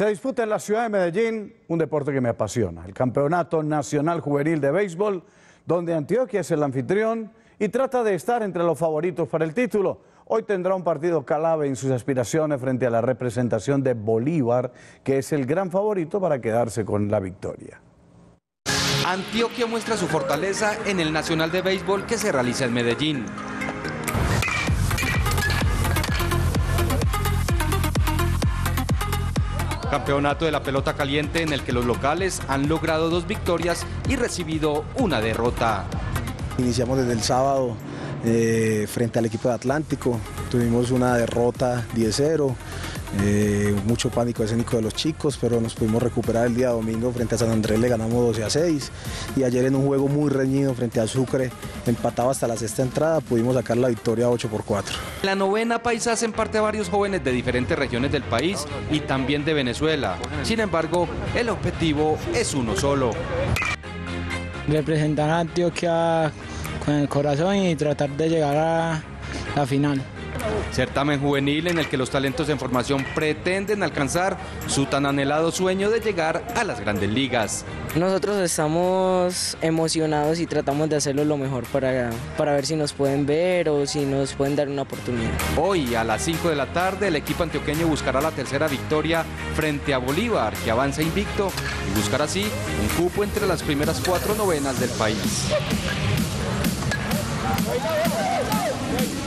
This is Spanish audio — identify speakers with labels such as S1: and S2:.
S1: Se disputa en la ciudad de Medellín un deporte que me apasiona, el Campeonato Nacional Juvenil de Béisbol, donde Antioquia es el anfitrión y trata de estar entre los favoritos para el título. Hoy tendrá un partido clave en sus aspiraciones frente a la representación de Bolívar, que es el gran favorito para quedarse con la victoria.
S2: Antioquia muestra su fortaleza en el Nacional de Béisbol que se realiza en Medellín. Campeonato de la pelota caliente en el que los locales han logrado 2 victorias y recibido una derrota.
S3: Iniciamos desde el sábado frente al equipo de Atlántico, tuvimos una derrota 10-0, mucho pánico escénico de los chicos, pero nos pudimos recuperar el día domingo frente a San Andrés, le ganamos 12-6 y ayer en un juego muy reñido frente a Sucre, empatado hasta la 6ª entrada, pudimos sacar la victoria 8-4.
S2: En la novena paisa hacen parte varios jóvenes de diferentes regiones del país y también de Venezuela. Sin embargo, el objetivo es uno solo.
S4: Representar a Antioquia con el corazón y tratar de llegar a la final.
S2: Certamen juvenil en el que los talentos en formación pretenden alcanzar su tan anhelado sueño de llegar a las grandes ligas.
S5: Nosotros estamos emocionados y tratamos de hacerlo lo mejor para ver si nos pueden ver o si nos pueden dar una oportunidad.
S2: Hoy a las 5 de la tarde el equipo antioqueño buscará la 3ª victoria frente a Bolívar, que avanza invicto y buscará así un cupo entre las primeras 4 novenas del país.